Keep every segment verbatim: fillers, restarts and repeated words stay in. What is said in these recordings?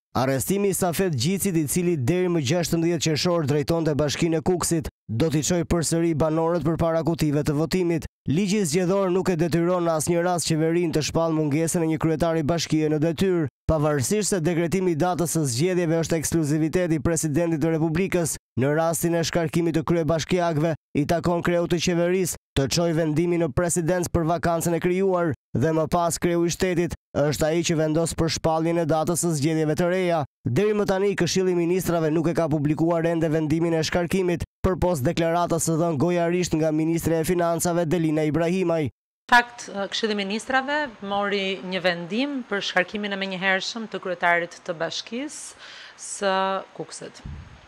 Arrestimi i Safet Gjicit, i cili deri më gjashtëmbëdhjetë qershor drejtonte Bashkinë e Kukësit, do t'i çojë përsëri banorët përpara kutive të votimit. Ligji zgjedhor nuk e detyron në asnjë rast qeverinë të shpallë mungesën e një kryetari bashkie në detyrë, pavarësisht se dekretimi i datës së zgjedhjeve është ekskluzivitet i presidentit të Republikës. Në rastin e shkarkimit të kryebashkiakëve, i takon kreut të qeverisë të çojë vendimin në presidencë për vakancën e krijuar dhe më pas kreu i shtetit është ai që vendos për shpalljen e datës së zgjedhjeve të reja. Deri më tani Këshilli i Ministrave nuk e ka publikuar ende vendimin e shkarkimit, përpos deklaratës së dhënë gojarisht nga Ministre e Financave Delina Ibrahimaj. Fakt, Këshilli i Ministrave mori një vendim për shkarkimin e menjëhershëm të kryetarit të bashkisë së Kukësit.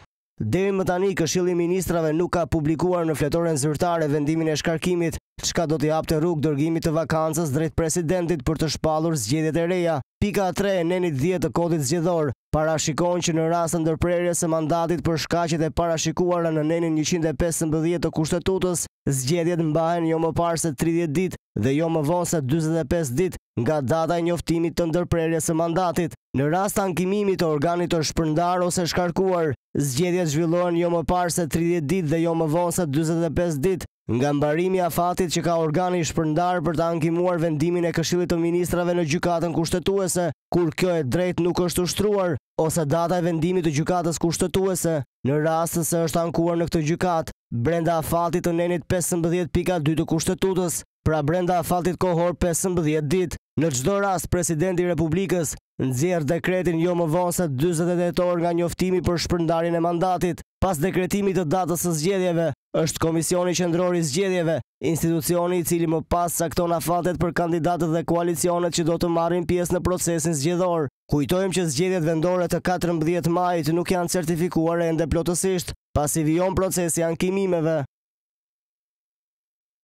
Deri më tani Këshilli i Ministrave nuk ka publikuar në fletoren zyrtare vendimin e shkarkimit, çka do t'i hapte rrugë dërgimit të vakancës drejt presidentit për të shpallur zgjedhjet e reja. Pika tre e nenit dhjetë të kodit zgjedhor parashikon që në rast të ndërprerjes së mandatit për shkaqjet e parashikuara në nenin njëqind e pesëmbëdhjetë të Kushtetutës, zgjedhjet mbahen jo më parë se tridhjetë ditë dhe jo më vonë se dyzet e pesë ditë nga data e njoftimit të ndërprerjes së mandatit. Në rast të ankimimit të organit të shpërndar ose shkarkuar, zgjedhjet zhvillohen jo më parë se tridhjetë ditë dhe jo më vonë se dyzet e pesë ditë nga mbarimi i afatit që ka organi i shpërndar për të ankimuar vendimin e Këshillit të Ministrave në gjykatën kushtetuese, kur kjo e drejtë nuk është ushtruar, ose data e vendimit të gjykatës kushtetuese, në rast se është ankuar në këtë gjykatë, brenda afatit të nenit pesëmbëdhjetë pika dy të Kushtetutës, pra brenda afatit kohor pesëmbëdhjetë ditë. Në çdo rast, Presidenti i Republikës nxjerr dekretin jo më vonë se dyzet tetor nga njoftimi për shpërndarjen e mandatit. Pas dekretimit të datës së zgjedhjeve, është Komisioni Qendror i Zgjedhjeve, institucioni i cili më pas sakton afatet për kandidatët dhe koalicionet që do të marrin pjesë në procesin zgjedhor. Kujtojmë që zgjedhjet vendore të katërmbëdhjetë majit nuk janë certifikuar ende plotësisht, pasi vijon procesi ankimimeve.